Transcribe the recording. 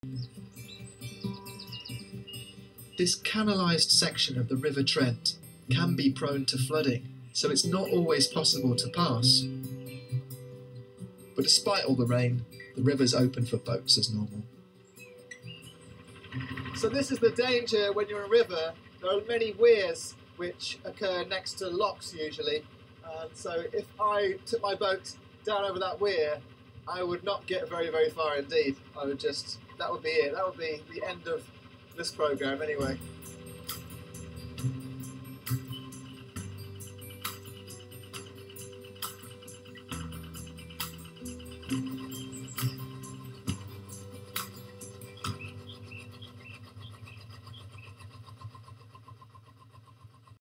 This canalised section of the River Trent can be prone to flooding, so it's not always possible to pass. But despite all the rain, the river's open for boats as normal. So this is the danger when you're in a river. There are many weirs which occur next to locks usually. And so if I took my boat down over that weir, I would not get very, very far indeed. That would be it. That would be the end of this programme anyway.